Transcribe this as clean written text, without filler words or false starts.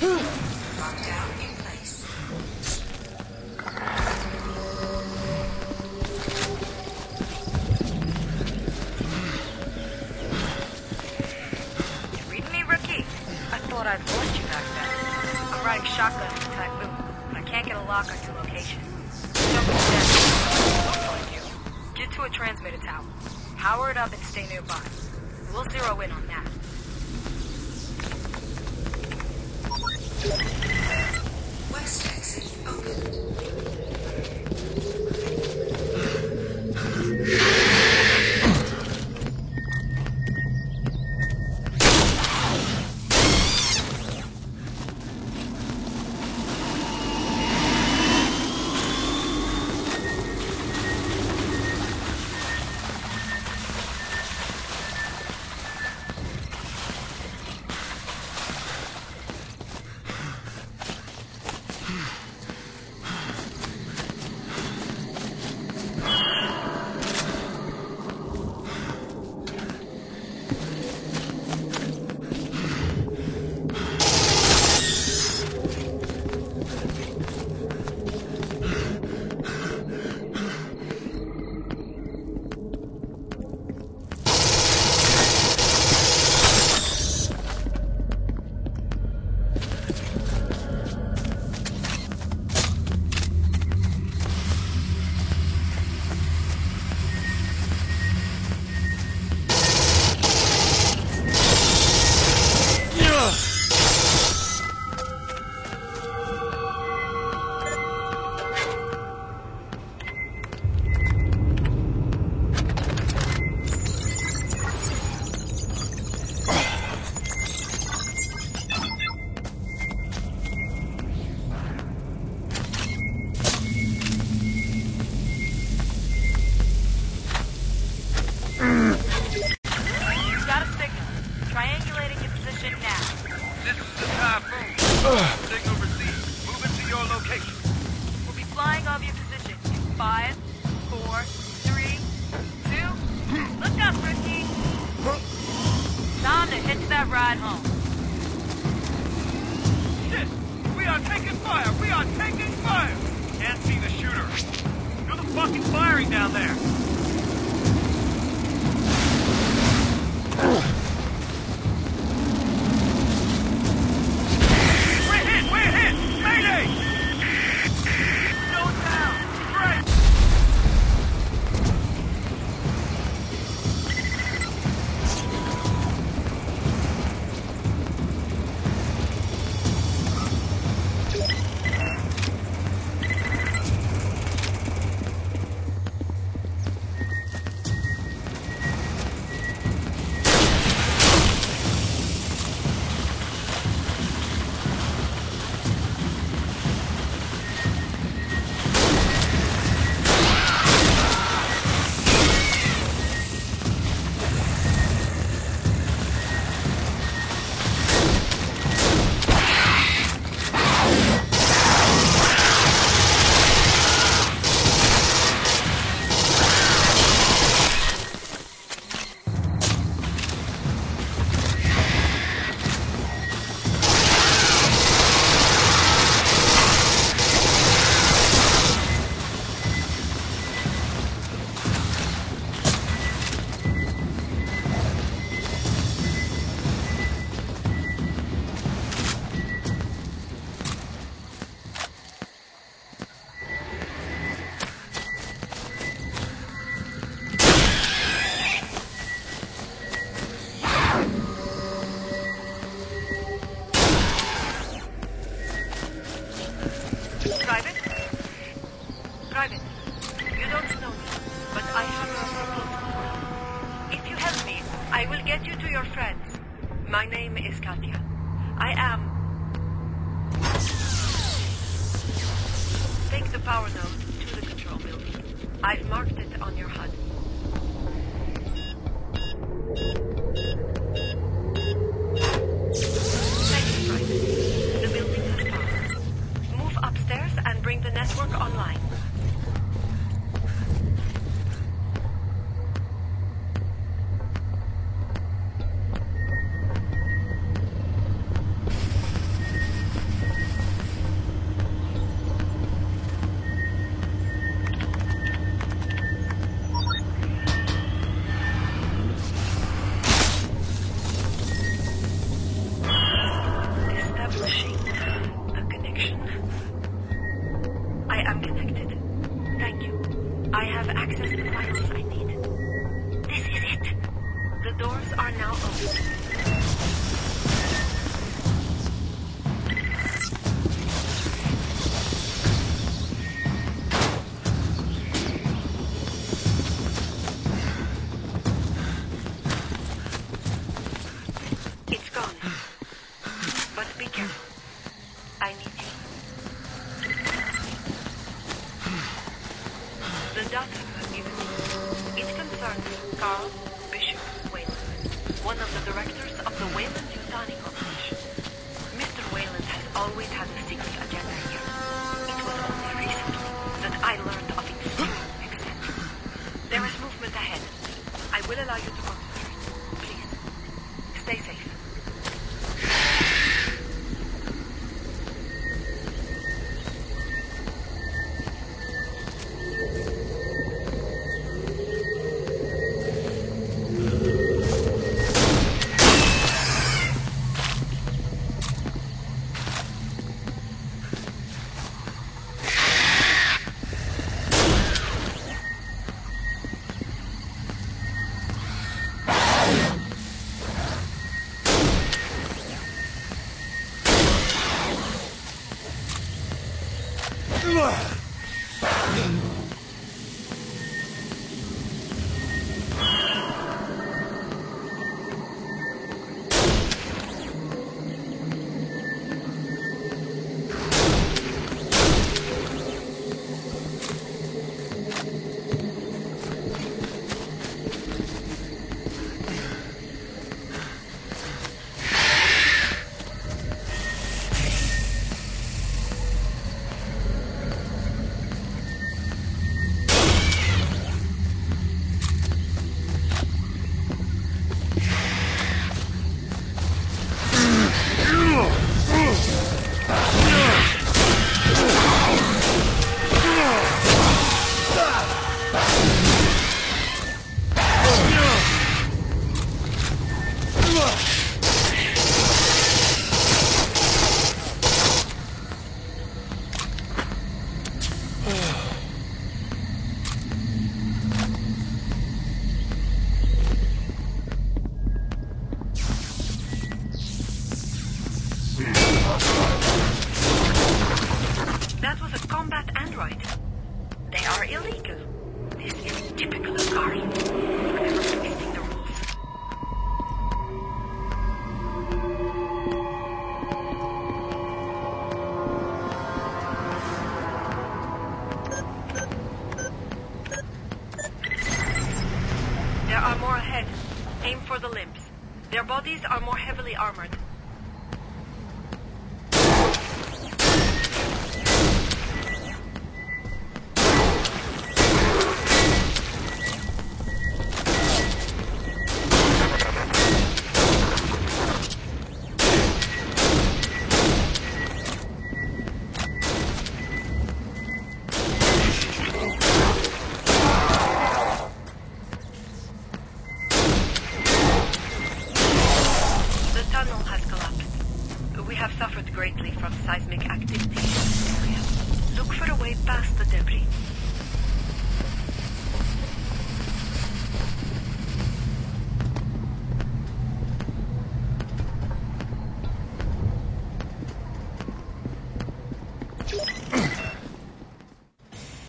Lockdown in place. You read me, rookie? I thought I'd lost you back then. I'm riding shotgun in the Typhoon, but I can't get a lock on your location. Jump to death. We'll find you. Get to a transmitter tower. Power it up and stay nearby. We'll zero in on that. West exit open. Signal received. Move into your location. We'll be flying off your position in 5, 4, 3, 2. Look up, rookie. Time to hitch that ride home. Shit! We are taking fire! We are taking fire! Can't see the shooter. Who the fuck is firing down there? Private, you don't know me, but I have a proposal for you. If you help me, I will get you to your friends. My name is Katya. I am... Take the power node to the control building. I've marked it on your HUD. Thank you, Private. The building has power. Move upstairs and bring the network online. The doors are now open. It's gone. But be careful. I need you. The data you have given me, it concerns Carl Bishop Wayland, one of the directors of the Wayland-Yutani Corporation. Mr. Wayland has always had a secret agenda here. It was only recently that I learned of its true extent. There is movement ahead. I will allow you to concentrate. Please, stay safe. That was a combat android. They are illegal. This is typical of Carl. Forever twisting the rules. There are more ahead. Aim for the limbs. Their bodies are more heavily armored. Have suffered greatly from seismic activity in this area. Look for a way past the debris.